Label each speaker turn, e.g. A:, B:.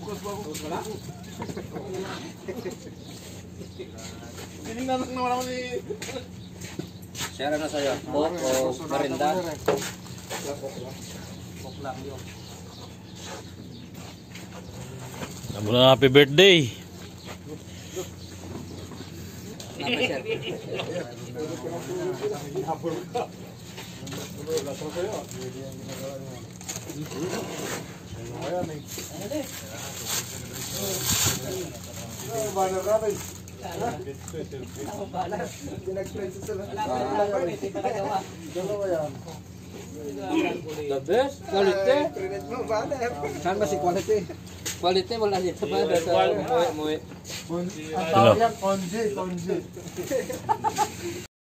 A: Wala? Tinignan naman ako ni...
B: Share na sa'yo. Coke o merinda?
A: Coke lang yun.
C: Namu na happy birthday.
B: The best? Quality?
A: Saan ba si quality?
B: Quality wala dito pa. Muwi.
A: Ang tawag yan, konji.